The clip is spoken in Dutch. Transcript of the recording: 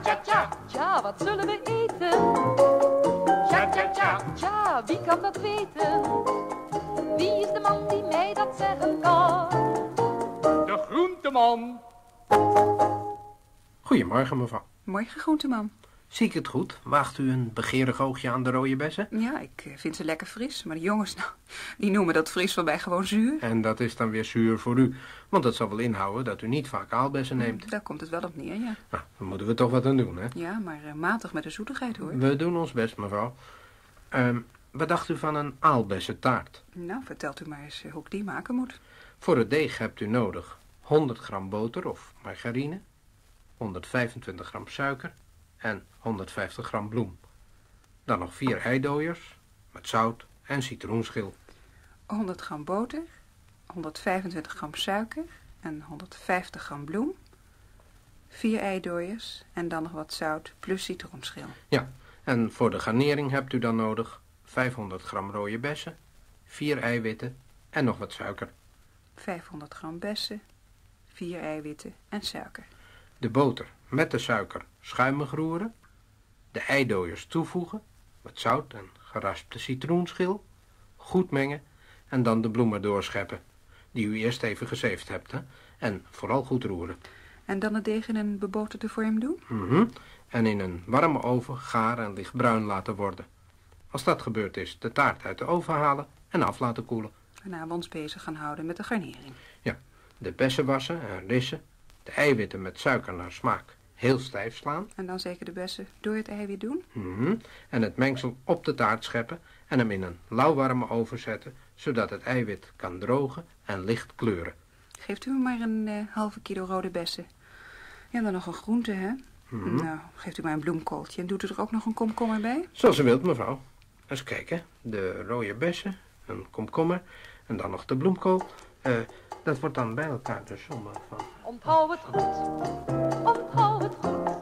tja, tja. Tja, wat zullen we eten? Tja, tja, tja. Tja, wie kan dat weten? Wie is de man die mij dat zeggen kan? De groenteman. Goedemorgen, mevrouw. Morgen, groenteman. Zie ik het goed? Waagt u een begeerig oogje aan de rode bessen? Ja, ik vind ze lekker fris. Maar de jongens, nou, die noemen dat fris van mij gewoon zuur. En dat is dan weer zuur voor u. Want dat zal wel inhouden dat u niet vaak aalbessen neemt. Daar komt het wel op neer, ja. Nou, dan moeten we toch wat aan doen, hè? Ja, maar matig met de zoetigheid, hoor. We doen ons best, mevrouw. Wat dacht u van een aalbessentaart? Nou, vertelt u maar eens hoe ik die maken moet. Voor het deeg hebt u nodig 100 gram boter of margarine, 125 gram suiker en 150 gram bloem. Dan nog 4 eidooiers met zout en citroenschil. 100 gram boter, 125 gram suiker en 150 gram bloem. 4 eidooiers en dan nog wat zout plus citroenschil. Ja, en voor de garnering hebt u dan nodig 500 gram rode bessen, 4 eiwitten en nog wat suiker. 500 gram bessen, 4 eiwitten en suiker. De boter met de suiker schuimig roeren. De eidooiers toevoegen met zout en geraspte citroenschil. Goed mengen en dan de bloemen doorscheppen, die u eerst even gezeefd hebt. Hè? En vooral goed roeren. En dan het deeg in een beboterde vorm doen? En in een warme oven gaar en lichtbruin laten worden. Als dat gebeurd is, de taart uit de oven halen en af laten koelen. Waarna we ons bezig gaan houden met de garnering. Ja, de bessen wassen en rissen. De eiwitten met suiker naar smaak heel stijf slaan. En dan zeker de bessen door het eiwit doen? En het mengsel op de taart scheppen en hem in een lauwwarme oven zetten, zodat het eiwit kan drogen en licht kleuren. Geeft u me maar een halve kilo rode bessen. Ja, dan nog een groente, hè? Nou, geeft u maar een bloemkooltje en doet u er ook nog een komkommer bij? Zoals u wilt, mevrouw. Eens kijken. De rode bessen, een komkommer en dan nog de bloemkool. Dat wordt dan bij elkaar de som van... Onthoud het goed, onthoud het goed.